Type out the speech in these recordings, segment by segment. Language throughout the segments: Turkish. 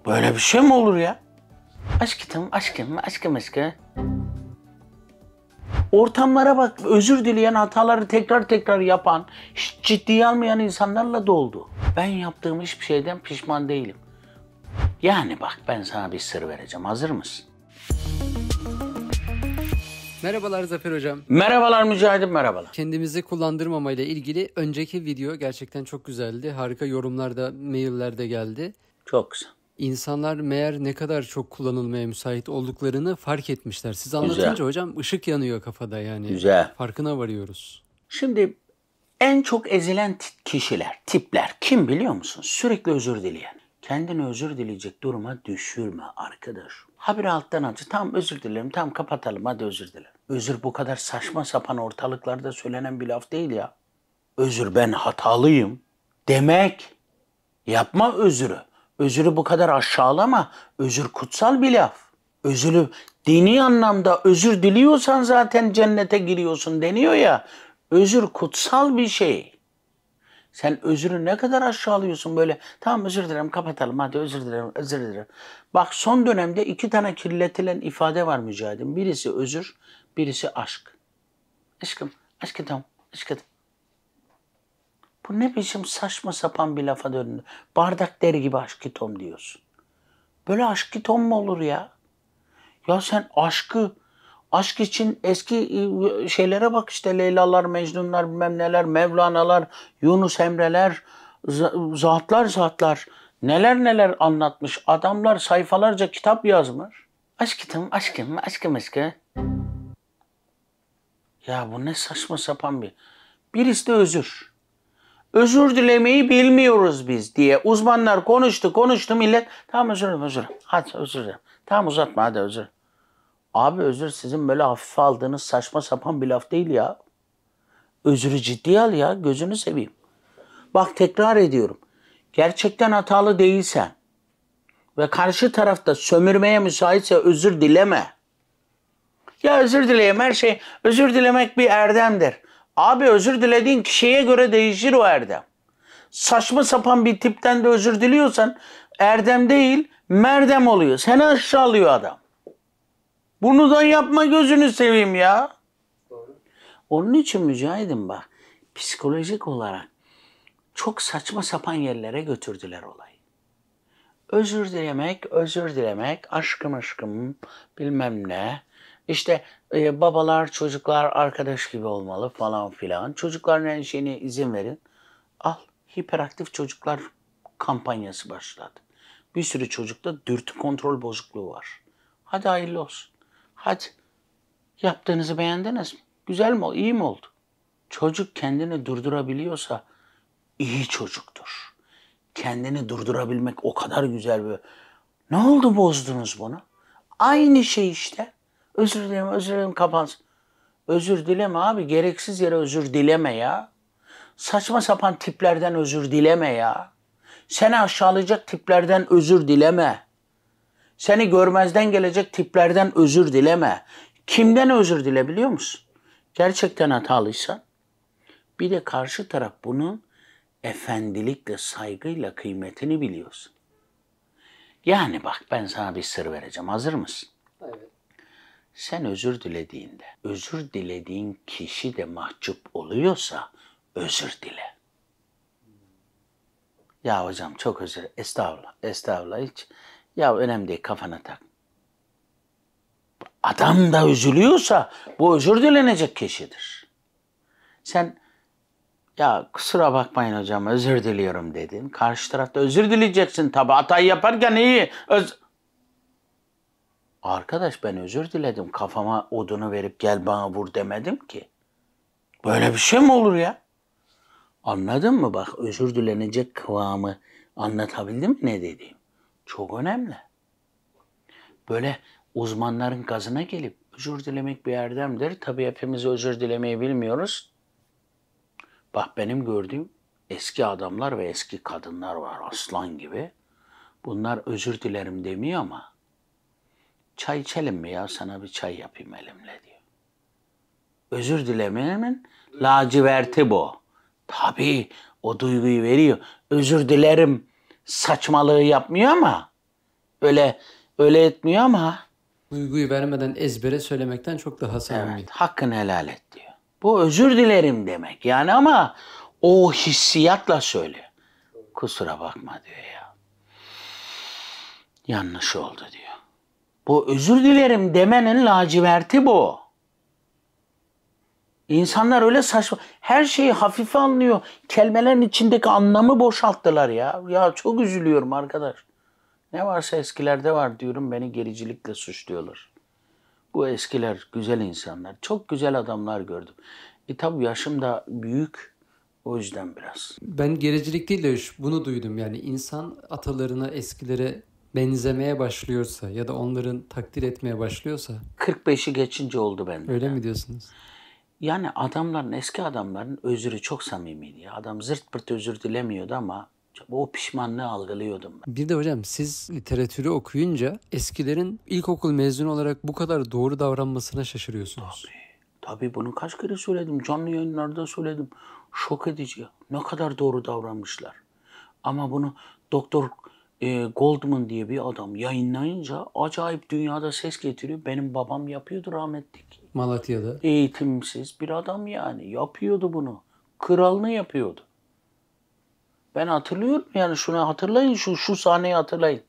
Böyle bir şey mi olur ya? Aşkım. Ortamlara bak, özür dileyen, hataları tekrar yapan, hiç ciddiye almayan insanlarla doldu. Ben yaptığım hiçbir şeyden pişman değilim. Yani bak, ben sana bir sır vereceğim. Hazır mısın? Merhabalar Zafer Hocam. Merhabalar Mücahit'im, merhabalar. Kendimizi kullandırmamayla ilgili önceki video gerçekten çok güzeldi. Harika yorumlar da, mailler de geldi. Çok güzel. İnsanlar meğer ne kadar çok kullanılmaya müsait olduklarını fark etmişler. Siz anlatınca Güzel. hocam ışık yanıyor kafada yani. Güzel. Farkına varıyoruz. Şimdi en çok ezilen kişiler, tipler kim biliyor musun? Sürekli özür dileyen. Kendini özür dileyecek duruma düşürme arkadaş. Habire alttan alçı. Tamam özür dilerim, tamam kapatalım, hadi özür dilerim. Özür bu kadar saçma sapan ortalıklarda söylenen bir laf değil ya. Özür, ben hatalıyım demek. Yapma özürü. Özürü bu kadar aşağılama. Özür kutsal bir laf. Özürü dini anlamda özür diliyorsan zaten cennete giriyorsun deniyor ya. Özür kutsal bir şey. Sen özürü ne kadar aşağılıyorsun böyle. Tamam özür dilerim, kapatalım, hadi özür dilerim. Bak, son dönemde 2 tane kirletilen ifade var Mücahit'im. Birisi özür, birisi aşk. Aşkım. Bu ne biçim saçma sapan bir lafa döndü. Bardak deri gibi aşkitom diyorsun. Böyle aşkitom mu olur ya? Ya sen aşk için eski şeylere bak işte, Leylalar, Mecnunlar, bilmem neler, Mevlana'lar, Yunus Emre'ler, zatlar neler anlatmış. Adamlar sayfalarca kitap yazmış. Aşkım. Ya bu ne saçma sapan bir. Birisi de özür. Özür dilemeyi bilmiyoruz biz diye uzmanlar konuştu millet. Tamam özür dilerim. Hadi özür dilerim. Tamam uzatma, hadi özür. Abi özür sizin böyle hafife aldığınız saçma sapan bir laf değil ya. Özürü ciddiye al ya, gözünü seveyim. Bak, tekrar ediyorum. Gerçekten hatalı değilsen ve karşı tarafta sömürmeye müsaitse özür dileme. Ya özür dileyeyim, her şey, özür dilemek bir erdemdir. Abi özür dilediğin kişiye göre değişir o erdem. Saçma sapan bir tipten de özür diliyorsan erdem değil merdem oluyor. Seni aşağılıyor adam. Bunu da yapma, gözünü seveyim ya. Doğru. Onun için Mücahit'im bak, psikolojik olarak çok saçma sapan yerlere götürdüler olayı. Özür dilemek, aşkım bilmem ne. İşte babalar çocuklar arkadaş gibi olmalı falan filan. Çocukların her şeyine izin verin. Al, hiperaktif çocuklar kampanyası başladı. Bir sürü çocukta dürtü kontrol bozukluğu var. Hadi hayırlı olsun. Hadi. Yaptığınızı beğendiniz mi? Güzel mi? İyi mi oldu? Çocuk kendini durdurabiliyorsa iyi çocuktur. Kendini durdurabilmek o kadar güzel bir... Ne oldu bozdunuz bunu? Aynı şey işte. Özür dilerim kapansın. Özür dileme abi. Gereksiz yere özür dileme ya. Saçma sapan tiplerden özür dileme ya. Seni aşağılayacak tiplerden özür dileme. Seni görmezden gelecek tiplerden özür dileme. Kimden özür dile biliyor musun? Gerçekten hatalıysan. Bir de karşı taraf bunun efendilikle, saygıyla kıymetini biliyorsun. Yani bak, ben sana bir sır vereceğim. Hazır mısın? Evet. Sen özür dilediğinde, özür dilediğin kişi de mahcup oluyorsa özür dile. Ya hocam çok özür dilerim. Estağfurullah hiç. Ya önemli değil, kafana tak. Adam da üzülüyorsa bu özür dilenecek kişidir. Sen ya kusura bakmayın hocam özür diliyorum dedin. Karşı tarafta özür dileyeceksin tabii. Hatayı yaparken iyi. Arkadaş, ben özür diledim. Kafama odunu verip gel bana vur demedim ki. Böyle bir şey mi olur ya? Anladın mı? Bak, özür dilenecek kıvamı anlatabildim mi ne dediğim? Çok önemli. Böyle uzmanların gazına gelip özür dilemek bir erdemdir. Tabii hepimiz özür dilemeyi bilmiyoruz. Bak, benim gördüğüm eski adamlar ve eski kadınlar var aslan gibi. Bunlar özür dilerim demiyor ama çay içelim mi ya, sana bir çay yapayım elimle diyor. Özür dilemenin laciverti bu. Tabii o duyguyu veriyor. Özür dilerim saçmalığı yapmıyor ama öyle etmiyor ama Duyguyu vermeden ezbere söylemekten çok daha samimi. evet, hakkını helal et diyor. Bu özür dilerim demek yani, ama o hissiyatla söylüyor. Kusura bakma diyor ya. Yanlış oldu diyor. Bu özür dilerim demenin laciverti bu. İnsanlar öyle saçma, her şeyi hafife anlıyor. Kelimelerin içindeki anlamı boşalttılar ya. Ya çok üzülüyorum arkadaş. Ne varsa eskilerde var diyorum, beni gericilikle suçluyorlar. Bu eskiler güzel insanlar. Çok güzel adamlar gördüm. Tabii yaşım da büyük. O yüzden biraz. Ben gericilik değil de bunu duydum. Yani insan atalarına, eskilere benzemeye başlıyorsa ya da onların takdir etmeye başlıyorsa. 45'i geçince oldu bende. Öyle mi diyorsunuz? Yani eski adamların özrü çok samimiydi ya. Adam zırt pırt özür dilemiyordu ama o pişmanlığı algılıyordum ben. Bir de hocam siz literatürü okuyunca eskilerin ilkokul mezunu olarak bu kadar doğru davranmasına şaşırıyorsunuz. Tabii bunu kaç kere söyledim. Canlı yayınlarda söyledim. Şok edici ya. Ne kadar doğru davranmışlar. Ama bunu Doktor Goldman diye bir adam yayınlayınca acayip dünyada ses getiriyor. Benim babam yapıyordu rahmetlik. Malatya'da. Eğitimsiz bir adam yani. Yapıyordu bunu. Kralını yapıyordu. Ben hatırlıyorum yani, şunu hatırlayın, şu sahneyi hatırlayın.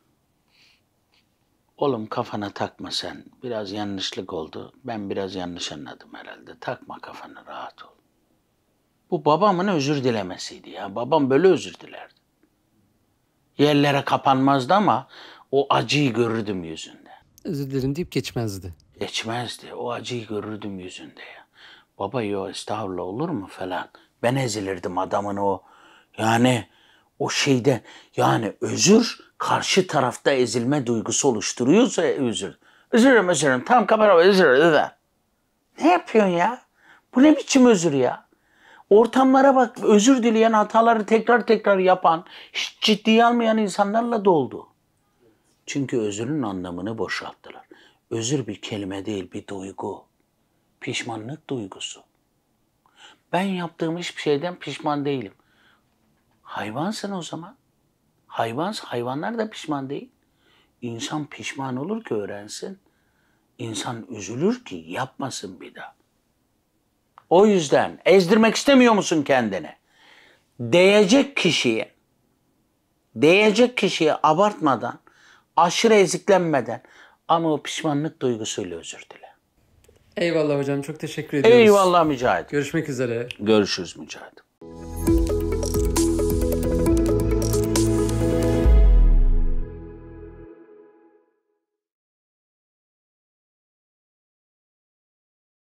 Oğlum kafana takma sen. Biraz yanlışlık oldu. Ben biraz yanlış anladım herhalde. Takma kafana, rahat ol. Bu babamın özür dilemesiydi ya. Babam böyle özür dilerdi. Yerlere kapanmazdı ama o acıyı görürdüm yüzünde. Özür dilerim deyip geçmezdi. Geçmezdi. O acıyı görürdüm yüzünde ya. Baba yo estağfurullah olur mu falan. Ben ezilirdim adamın o. Yani o şeyde, yani özür karşı tarafta ezilme duygusu oluşturuyorsa özür. Özürüm. Tam kapat, özür. Ne yapıyorsun ya? Bu ne biçim özür ya? Ortamlara bak, özür dileyen, hataları tekrar yapan, hiç ciddiye almayan insanlarla doldu. Çünkü özürün anlamını boşalttılar. Özür bir kelime değil, bir duygu. Pişmanlık duygusu. Ben yaptığım hiçbir şeyden pişman değilim. Hayvansın o zaman. Hayvanlar da pişman değil. İnsan pişman olur ki öğrensin. İnsan üzülür ki yapmasın bir daha. O yüzden ezdirmek istemiyor musun kendini? Değecek kişiye abartmadan, aşırı eziklenmeden ama o pişmanlık duygusuyla özür dile. Eyvallah hocam, çok teşekkür ediyoruz. Eyvallah Mücahit. Görüşmek üzere. Görüşürüz Mücahit.